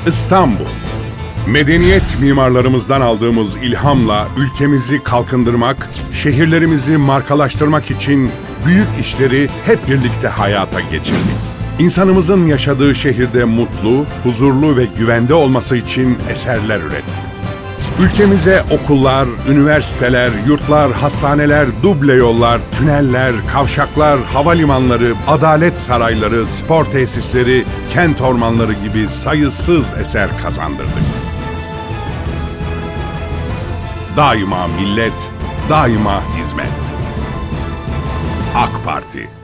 İstanbul. Medeniyet mimarlarımızdan aldığımız ilhamla ülkemizi kalkındırmak, şehirlerimizi markalaştırmak için büyük işleri hep birlikte hayata geçirdik. İnsanımızın yaşadığı şehirde mutlu, huzurlu ve güvende olması için eserler ürettik. Ülkemize okullar, üniversiteler, yurtlar, hastaneler, duble yollar, tüneller, kavşaklar, havalimanları, adalet sarayları, spor tesisleri, kent ormanları gibi sayısız eser kazandırdık. Daima millet, daima hizmet. AK Parti.